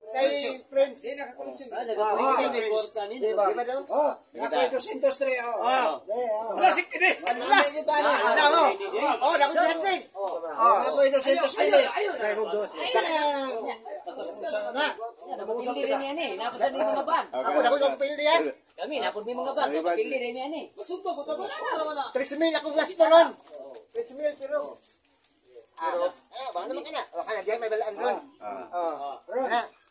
Kay Prince. Di nakakoneksyon. Nag-connection may kwarta ni. Di ba daw? Oh, nakoy 203 oh. Classic ini. Wala kita tani. Oh, dako trending. Nakoy 203. Ayun. Sana. Napapili rin yan eh. Napasan din mga ban. Ako dako yung pildi yan. Kami, napod may mga ban. Napapili rin yan eh. 3,000 ako gasto ron. 3,000 pero. Pero, baka naman ka na. O, kana, diyan may balaan ron. Ron.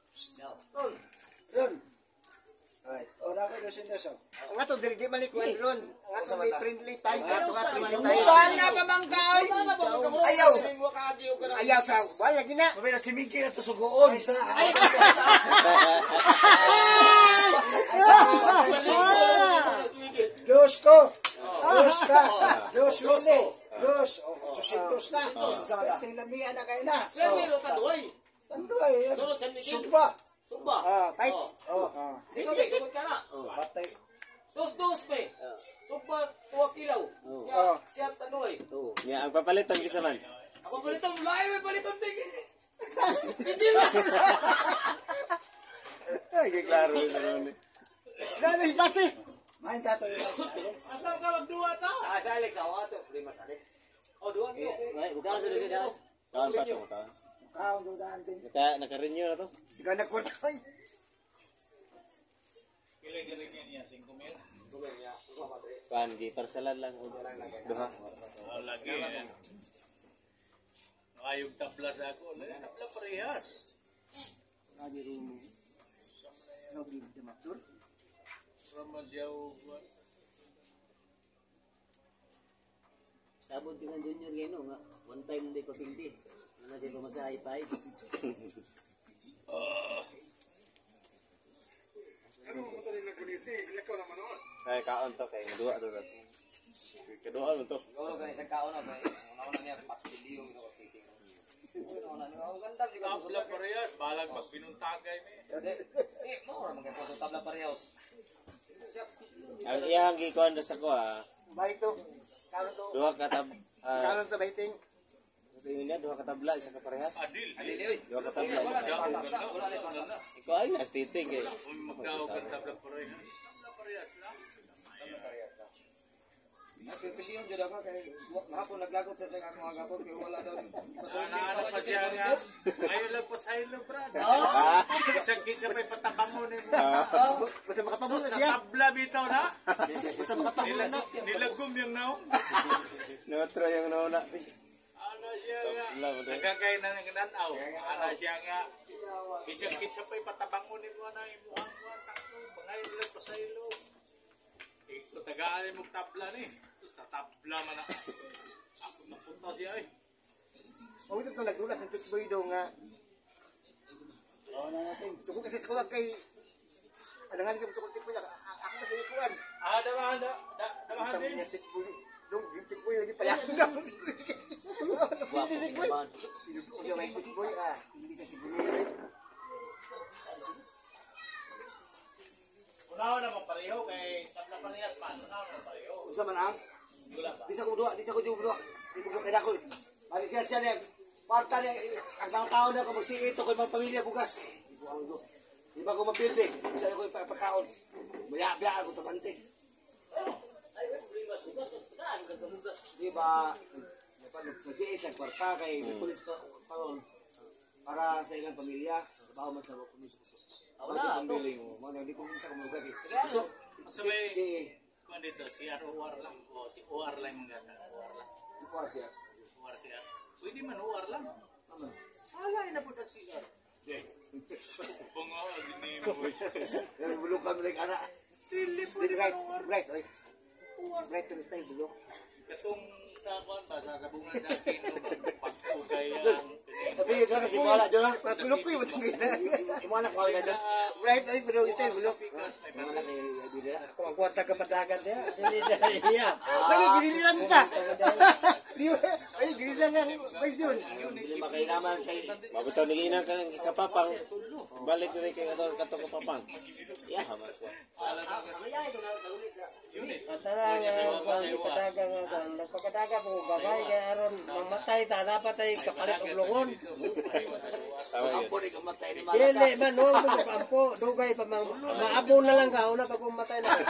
Ron. Oh, nakoy 200. Ang ato, di malikuan ron. Ang ato may friendly tayo. Ato nga friendly tayo. Bukan na pamangkaw. Ayaw. Ayaw sa, wala gina. Mabila si Mickey na to sugoon. Ay sa. Dos ko. Dos ka. Dos wili. Dos. 800 na. Sa lamian na kayo na. Tandoy. Sugba. Fight. Ikaw ba, sugod ka na? Patay. Dos pe. Sugba, 2 kilaw. Siya tanoy. Ya, ang papalitan kisa man. Ako palitan, lahi may palitan din. Hindi ba? Ay, kay klaro ito ron. Gano'y base. Main ka to si Alex. Sa Alex, ako ato. Prima sa Alex. O, duwan ko. Bukan sa sila. Kaon pa to, kaon. Kaon do daan din. Naka-renew na to. Ikaw nagkwartay. Kuan gi parsalan lang duha. Lagi. Ayog tabla sa ako. Tabla parehas. Lagi rin. Lagi di matur. Sama jauh. Sabon tingnan junior gano nga. One time hindi ko pildi. Ano siya pumasahay pa eh. Kay kaon to kay duha to. Kedua mo to. Siguro ganun isang kaon na. Una niya, pastilyo. Ang ganda. Tabla parehas. Balag magbinuntagay mo. Maura magkakato tabla parehas. Ang iyang gikuan sa ko Balik to. Kano to. duha ka Kano to baiting. sa tingin niya duha ka tabla isa ka parehas. Adil. Duha ka tabla isa Wala ka. na patas na. Wala na patas na. Ikaw ay nastiting kay. Magkao ka tabla parehas. Tabla parehas lang. Piliyon dyan ako kay hapon naglagot sa akong mga gapon kay wala daw. Ano pa siya nga. Ayaw lang pa sa ilo, brad. Isang kitsa pa'y patabangon mo. Basta makatapos na Sa siya. tabla bitaw na. Basta makatapos na. Nilagom yung naong. Notro yung nauna. Ano siya nga. Tabla mo din. Nagkakay na ng nanaw. Ano siya nga. Isang kitsa pa'y patabangon mo na imuhang mo. Takbo. Bangayon lang pa sa ilo. Ito tagaan mo tabla ni. Sus tatabla man na. Ako napunta siya eh. O ito itong nagdulas ng tutboy daw nga. Oo na natin. Suko kasi sa kuwag kay. Ano nga niya sukong tikboy niya. Ako na kaya kuwan. Damahan Sabi din. niya tikboy. Dong, yung tikboy lagi payaso na. Wapo kinaban. Tinutuon niya may tikboy hindi siya siguro. Unaw na pareho kay tabla parehas man. Unaw na pareho. Usa man ang? Wala ba? Di sa ko duha, di sa ko duha. Di ko kay dako. Mali siya niya. Parta niya ang mga tao na ko magsiito ko mga pamilya bugas. Di ba ko mapirde? Sa ko ipapakaon. Maya-biya ako tabante. Di ba? Magsiis ang kwarta kay pulis ka karon para sa ilang pamilya. Trabaho man sa pulis ko. Wala to. Mga hindi ko minsan kumulugag eh. So, Sa may Si kuan dito si Uwar lang o si Uwar lang mga Uwar lang. Kuha siya. Uwar siya. Pwede man Uwar lang. Sala na po ta siya. Bunga gini mo. Yung bulong kami like anak. Dili pwede man Uwar. Right. Right to stay below. Katong sa kuan ba sa bunga sa kino pagpugay ang Tapi ito na si Wala dyan. Pagkulok ko yung matang Imo anak ko na dyan. Right, ay pero stay below. Mga anak ni Abida. Kung ang kuwanta ka padagan niya. Hindi niya. Ay, ginilisan ka. Di ba? Ay, ginilisan ka. Ay, yun. Hindi makainaman kay Mabutaw ni ina kang kapapang. Balik diri kay kato kapapang. Ya, hamas ko. Tara nga, pagkadaga nga sa pagkadaga po, bagay kaya aron mamatay, ta dapat ay kapalit og lungon. Tama Ang yun. ni kamatay ni Dili Malaka. man, huwag mo sa kampo. Dugay pa mang, maabo na lang ka, una pag pumatay na.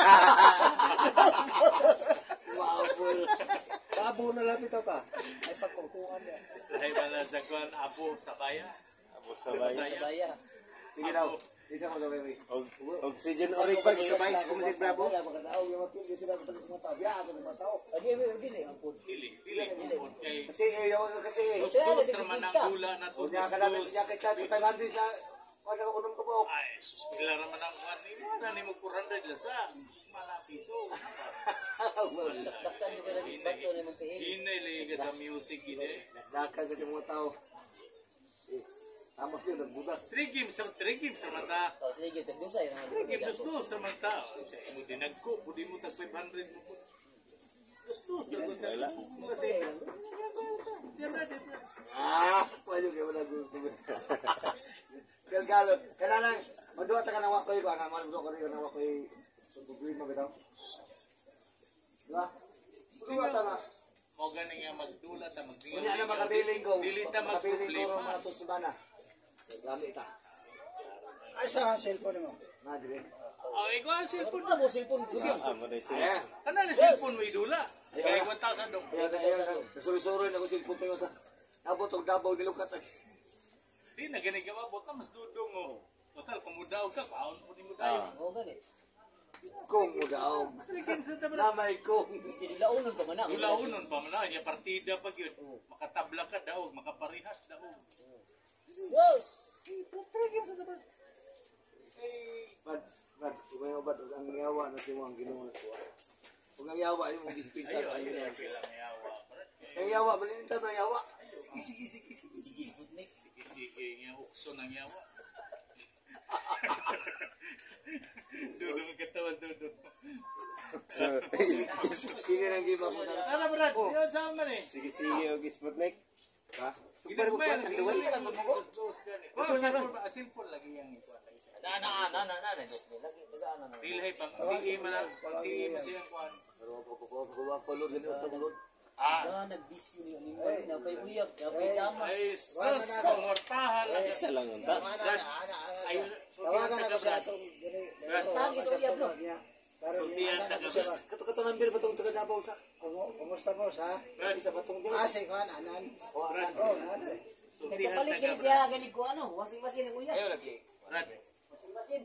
Maabol. Maabo na lang ito ka. Ay pagkukuhan niya. Lahi ba na sa kuan abo sa bayan? Abo sabay. Sabaya. Sige daw. Isa mo daw, baby. Oxygen orig pag Sabay sa kumalit bravo. Dili ang pud. Dili kay Kasi kasi dos naman ang dula na to. Unya ka namin niya kay sa 500 sa wala ko kunom ko po. Ay, sus pila naman ang kuan ni mo na ni mo 400 lang sa malapiso. Daktan ko lagi bato ni magpiin. Hinay lagi ka sa music ide. Dakan kasi mga tao. Tama yun, nagbudak. 3 games sa mata. Oh, sige, tagdusay na. 3 games dos sa mata. Mo dinagko, pudi mo tag 500 mo. Dos sa mata. Kasi Pwede kayo wala gusto mo. Galgalon. Kananang, maduwa ta ka ng wakoy ko. Ano, maduwa ko rin ng wakoy. Subuguin mo bitaw. Diba? Maduwa ta na. mo gani nga magdula ta magdingaw. Kunya na makabiling ko. Dili ta Makabiling ko magproblema. mga susumana. Gamit ta. Ay sa cellphone mo. Na, dire. Oh, ikaw ang cellphone. Ano mo cellphone ko? Amo na siya. Ayan. Kana na cellphone mo idula. Kaya 1,000 dong. Ayan. Nasuloy-suloy na ko silpong kayo sa abot og Davao nilukat. Di na gani ka mabot na mas dudong oh. Total kung mudaw ka, paon mo ni mudaw. Oh, gani. Kung mo daw. Namay kong. Silaunon pa man na. Ulaunon pa man na, niya partida pag yun. Makatabla ka daw, makaparihas daw. Yes. Bad, kumayo bad ang yawa na si Wang ginawa ko. Kung ang yawa yung gisipintas Ayaw, ang ayaw, ginawa. bilang yawa. Ang yawa, malinita na yawa. Sige. Sige, nga ukso ng yawa. Dudong katawan, dudong. Sige nang giba mo na. Ano Brad? Yun sa man eh. Sige og Sputnik. Ha? Super mo Ginagbayan, pa. ginagbayan ang gumo. Silpon lagi yang ikuan. Na. Lagi tagaan na. Dilhay pang sige man ang sige man siyang kuan. Pero ko color ganito tungod. Ah, nagbisyo ni animal na pay uyab, na pay dama. Ay, sus, pangortahan lang. Isa lang unta. Ay, Tawagan ako sa atong diri. Tagi sa uyab no. Sultihan taga Kato number ba tong taga Davao sa? Kumusta mo sa? Isa ba tong Ase ko anan. Oh, Oh, ano? Sultihan Nagpapalit taga din siya ganig ko ano, wasing machine ng uyab. Brad. Wasing machine.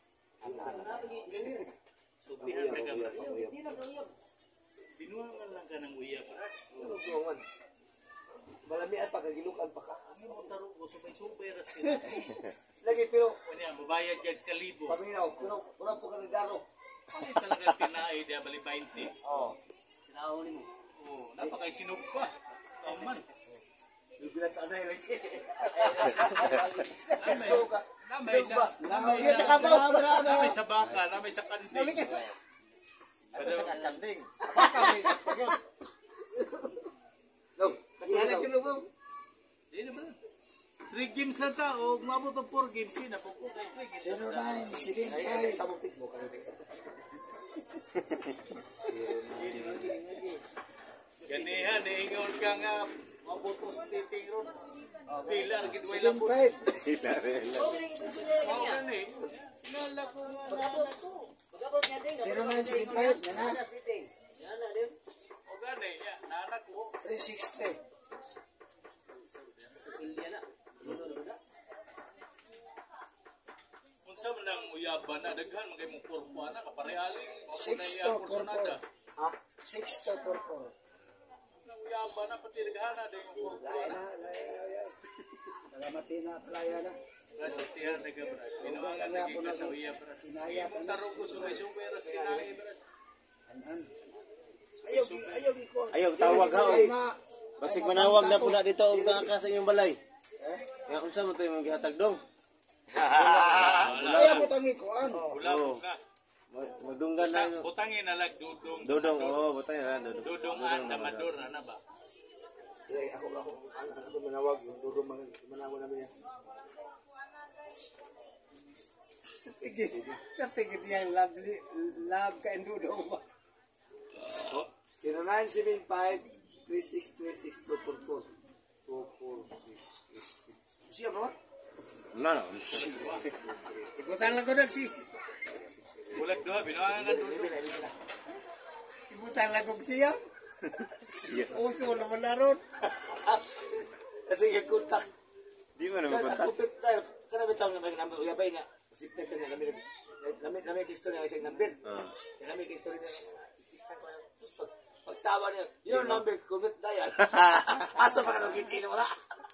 Sultihan taga Brad. Hindi na sa uyab. Binuangan lang ka ng uya, Brad. Tugongan. Malamian pa kagilukan pa ka. Kasi mo tarong ko, sumay-sumay ras sila. Lagi pero Kanya, mabayad ka sa kalibo. paminaw, pero pura po ka nagdaro. Pangit talaga tinaay, di bali 20. Oh. Sinahuli mo. Oo, napakay sinug pa. Kaman. Bibilat sa anay lagi. Namay sa, Iya sa kabaw. namay sa baka, namay sa kanding. No, kaya kinubo. Di na ba? 3 games na ta, o umabot ang 4 games, di na po po kay 3 games. 09, sige. Ay, sa mo pick mo ka. Ganihan, niingon ka nga, mabutos titing ron. Pilar, gitway lang po. 75. Oo, gani. Nala ko nga. Pagabot niya din. 0975 na na. Yan na din. O gani, ya, nanak ko. 360. India na. Unsa man ang uyaban na daghan magay mong kurpo na kapare Alex. Mao Six na iya to kursunada. Ha? 6 to 44. Ang uyaban na pati daghan na dai mong kurpo na. Nagamati na playa na. Gantihan na ka brad. Pinawangan lagi ka sa uyab brad. Inayat Kung na. tarong ko sumay-sumay ras tinay brad. Anan. Ayaw ko. Ayaw tawag ha. Ay, Basig manawag na pula dito og naa sa inyong balay. Nga unsa man to imong gihatag dong? ayaw mo tangi ko an. Wala Oo. ka. Magdunggan na yun. Butangin na lag dudong. Dodong, oo, butay na dodong. Dudong at sa mador na ba? Ako manawag yung duro manawag namin yan. Katigit yan, love ka and dudong mo. 0975-3636-244. 246. Siya bro? Ano? Ibutan lang ko nagsi. Bulag doha, binuangan nga dulo. Ibutan lang ko siya. Siya. Uso naman na ron. Kasi yung kontak. Di mo naman kontak. Kupit tayo. Karami taong naman namin uyabay nga. Sipit ka na namin history ng isang number. Namin history na tapos pagtawa niya, your number, kumit na yan. Asa pa ka nang kitin mo na?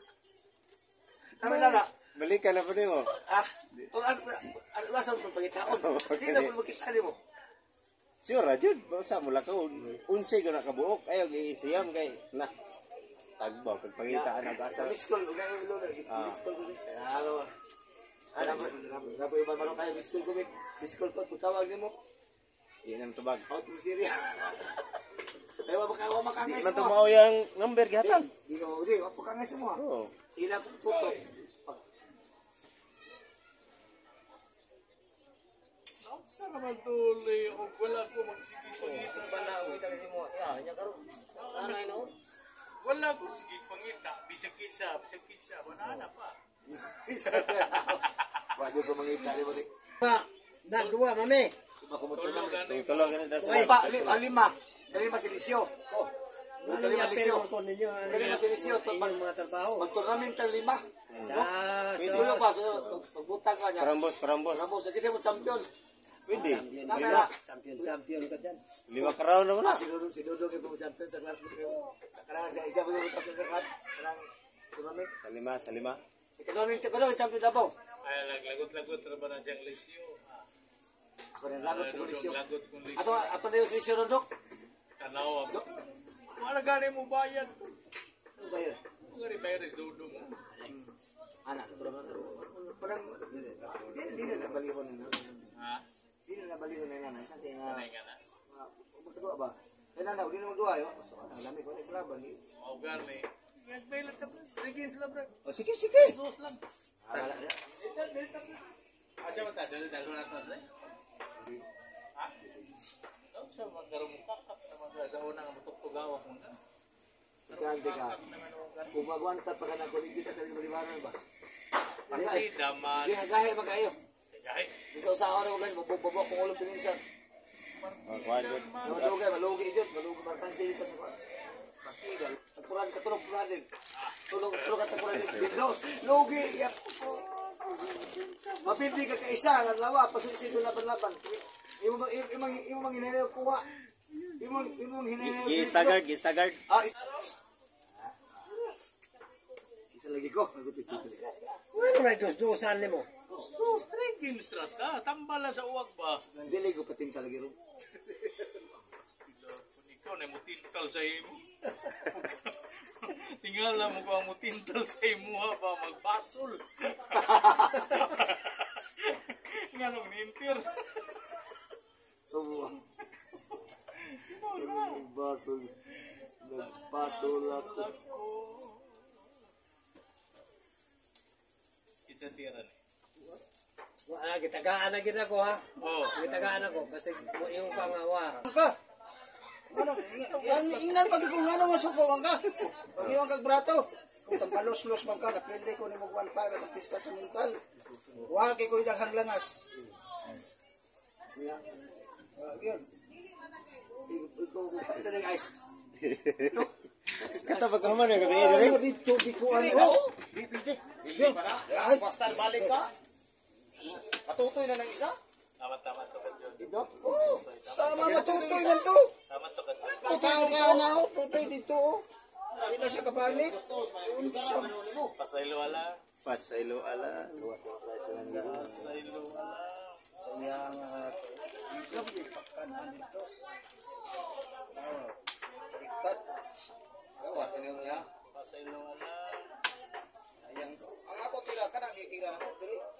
Namin na. Balikan na po din mo. Asa mo pagkitaon? Hindi na mo makita mo. Sure, Rajud. Basta mula ka. Unsay ko nakabuok. Ayaw, isiyam kay. Na. Tagbaw. Pagpangitaan na basa. Miss call. Miss call ko. Alam mo yung kayo, miss call ko. Miss call ko. Putawag niyo mo. Yan ang tubag. Out mo Syria. Ayaw makangay Di mo. man tumaw yung number gatang. Hindi, wag makangay mo. Oo. Sige na kung tutok. Sa naman tuloy, o wala ko magsigit-pangita sa wala ko sigit-pangita. Bisag kitsa, banana pa. Wag ko mangita ni mo. Na, dua, mami. Tulogan eh. Tulog na daw Ay, sa. lima si Lisio. Ano yung apel ko ninyo? Lima si Lisio. Inyong mga trabaho. Mag-tournament ang lima. Pwede. Tuyo pa, pagbutang ka niya. Karambos. Ramos, kasi mo champion. Pwede. Tama. Champion ka dyan. 5 karaw na mo na. Si Dudong yung champion sa class. Sa karang siya, isa mo yung champion sa karang tournament. Sa lima. Ikaw champion na po. Ay, lagot-lagot na ba na siyang lisyo? Ako rin lagot ko Lisio. Lagot kong lisyo. Ato na yung Lisio Rodok. Tanaw ako. Wala gani mo bayad. Ano ba yun? Mga ribayres dudo mo. Anak, parang, hindi na nabalihon na. Ha? Hindi na nabalihon na nanay. Kasi nga, Sanay ka na? magkadua ba? Eh nana, hindi na magdua yun. So, alam ko na ikalaban. O gani. Nag-bailat ka ba? 3 games lang bro. O sige, sige. Dos lang. Wala na. Asya mo ta, dalo na to. Ha? Daw sa magkaroon mo kakak naman sa unang matutugawak mo na. Gante ka. Naman o gani. Kung magwanta pa ka na, kung kita ka rin maliwanan ba? Partida man. Di hagahe magayo. Kaya Ikaw sa ako na ko guys, mabububo kung ulo pinilisan. Kuwan. Malugay, malugi dyan. Malugi martan siya pa sa kwan. Partigal. Tagpuran ka tulog, puran din. Tulog ka tagpuran din. Bindos. Lugi. Yak. Mapindi ka kaisa. Nanlawa. Pasunod laban-laban. Imong hinayay kuha. Imong hinayay. Gistagard. Isa lagi ko. Ano na dos-dosan mo? So, 3 games lang ka. Tambal lang sa uwag ba? Dili ko patin talagi ro. Ikaw na mo tintal sa imo. Tingala mo ko ang mo tintal sa imo ha ba magbasol. Nga nung nintir. Basol. Nagpasol ako. Isa tira ni. Wala, gitagaan na gina ko ha. Oh. Gitagaan ako. Kasi yung pangawa. Ka. Ano, ingnan pag kung ano masuko ka. Pag yung kag brato. Kung tampalos-los man ka, napili ko ni mo 1.5 at pista sa mental. Wag ko yung hanglanas. Wag yun. Ito na guys. Kata pagkaman yung gabi dire. Dito, di ko ano. Basta balik ka. Patutoy na ng isa. Tama to ka John. Dito? Oo. Tama matutoy na to. Tama to ka John. Tutoy ka na ako. Tutoy dito. Hindi na siya kapanik. Pasaylo ala. Pasaylo ala. Pasaylo ala. Sayang dito. Pagkanan dito. Baliktad. Pasaylo ala. Ang ako tira ka nang ikira na ko dili.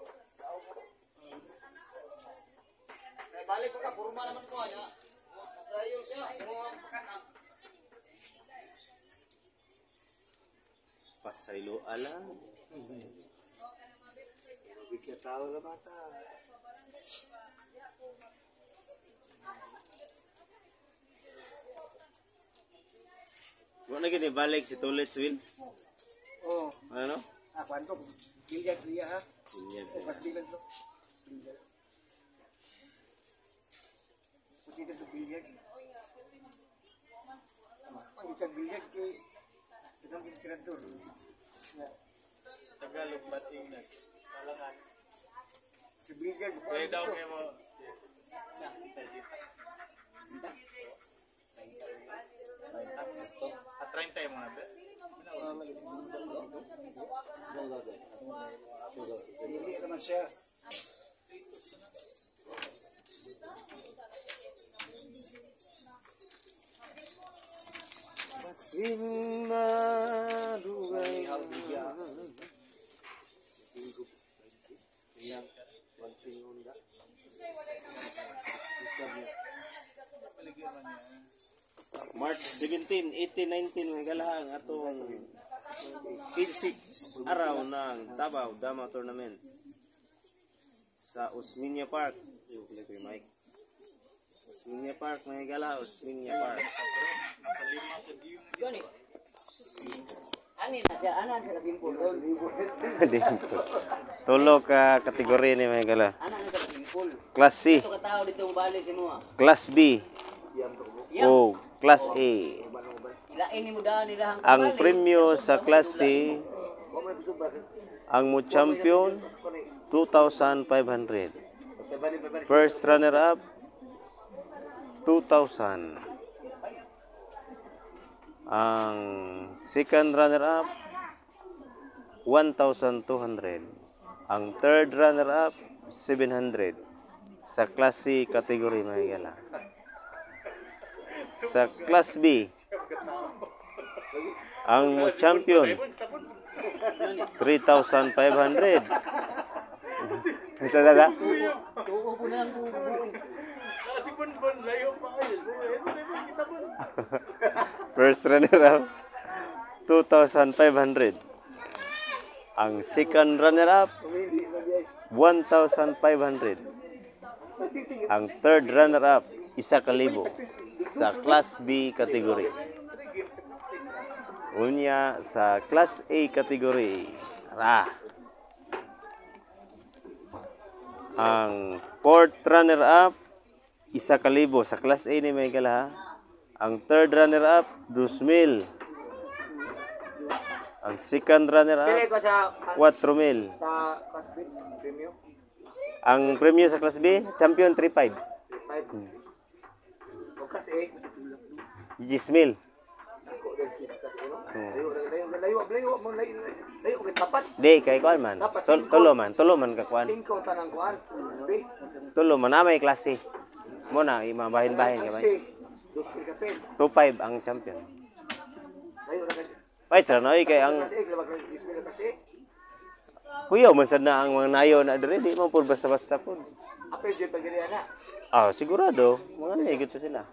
Balik ko ka kurma naman ko anya. Trayo siya, mo pakanak. Pasaylo ala. Bigyan tao na bata. Wala na gini balik si Toilet Will. Oh. Ano? Kwanto. Billiard niya ha. Billiard. O mas billiard to. Billiard. Pwede to billiard. Ang isang billiard kay itong tirador. Tagalog bating na. Talangan. Si billiard. Kaya daw kayo mo. At 30 mo na ba? Hindi naman siya. Masing malugay March 17, 18, 19 mga galahang atong 86 araw ng Davao Dama Tournament sa Osmeña Park. Osmeña Park mga gala, Osmeña Park. Gani. Ani na siya, ana siya simple doon. Dito. Tulo ka kategori ni mga gala. Ana na siya simple. Class C, Ito ka tao dito ang bali si mo. Class B, o Class A. Ilain ni mo daan nila Ang premyo sa Class C, ang mo champion 2,500. First runner up 2,000. Ang second runner up 1,200. Ang third runner up 700 sa Class C category mga gala. Sa Class B, ang champion 3,500. Ito dada. tuo po na lang po. Kasi bon layo pa kayo. First runner up 2,500. Ang second runner up 1,500. Ang third runner up 1,000 sa Class B category. Unya sa Class A category. Ang fourth runner up 1,000 sa Class A ni may gala. Ang third runner up 2,000. Ang second runner up Pili ko sa 4,000. Class B, premium. Ang premium sa Class B, champion 3,500. 5. O Class A. 10,000. Layo kay tapat. Di kay kuan man. Tulo man ka kuan. 5 tanang kuan. Class B. Tulo man na may klase. Mo na imabahin-bahin ka ba? C. 2 kapil. 2,500 ang champion. Layo na kasi. Wait, sir, noy kay ang Class A, labag ng 10,000 Class A. kuyaw man sad na ang mga nayo na dire di man pud basta-basta pud. Apel jud pagirian na. Sigurado, mga nahigit pa sila.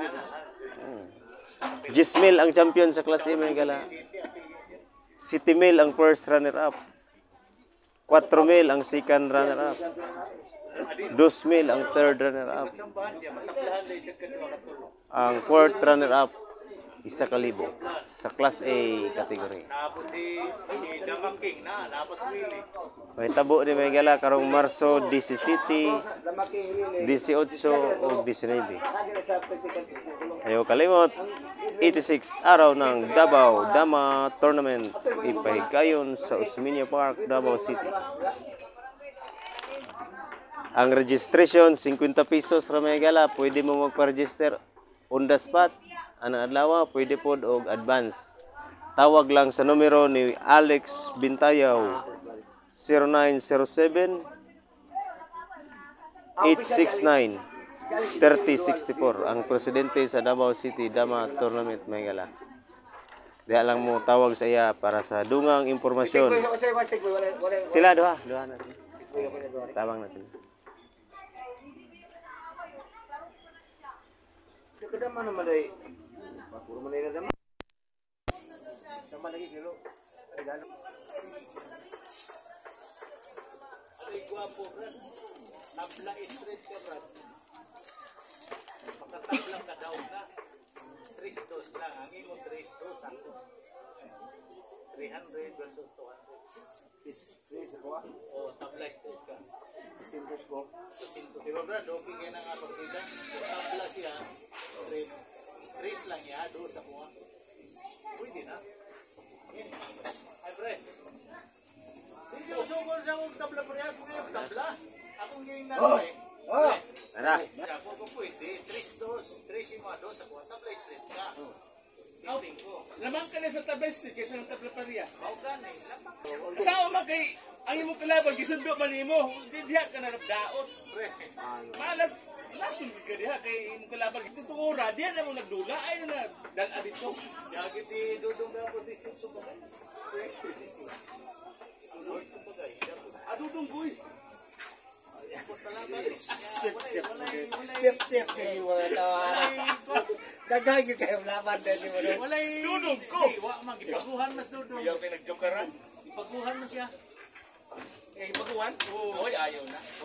10,000 ang champion sa Class A mga gala. 7,000 ang first runner up. 4,000 ang second runner up. 2,000 ang third runner up. Ang fourth runner up 1,000 sa Class A category. Tapos si Damang King na, tapos Willie. May tabo ni may gala karong Marso 17, Lamaki 18 o 19. Lagi na sa president. Ayaw kalimot, 86 araw ng Davao Dama Tournament ipahigayon sa Osmeña Park, Davao City. Ang registration 50 pesos ra may gala, pwede mo magpa-register on the spot. Anong adlaw pwede pod og advance. Tawag lang sa numero ni Alex Bintayaw 0907 869 3064 ang presidente sa Davao City Dama Tournament may gala. Diya lang mo tawag sa iya para sa dungang impormasyon. Sila duha na. Tawag na sila. Kadaman naman ay puro man na naman. Sama lagi kilo. Regalo. Ay, guwapo, brad. Tabla straight ka, brad. Pagkatabla ka daw na. 3 lang. Ang imo 3 ako. 300 versus 200. Sa kuha. O, tabla straight ka. Singles ko. Sa sinto. Di ba, Brad? Okay kayo na nga partida. Kung tabla siya, straight. Trace lang ya, do sa kuha. Pwede na. Ay, Brad. Hindi siya usungol sa kong tabla parehas mo ngayon. Tabla. Akong ngayon na rin. Oh! Tara. Ako ko pwede. Trace dos. Trace mo do sa kuha. Tabla straight ka. Tingting ko. Lamang ka na sa tabla street kaysa ng tabla paria. Mao gani. Lamang. Asawa man kay ang imong kalaban gisundo man nimo. Diha ka na nagdaot. Pre. Malas lasun ka diha kay imong kalaban gitutungura diha na mo nagdula ay na dal dito. Yagit di dudong na po di sinso ba? Lord sa bagay. Adudong boy. Sip kayo mga tawaran. Dagdag yung kayo laban din mo doon. Walay Dudong ko. Wa man gipaguhan mas dudong. Ayaw kay nagjokaran. Ipaguhan mo siya. Kay baguhan. Oy ayaw na.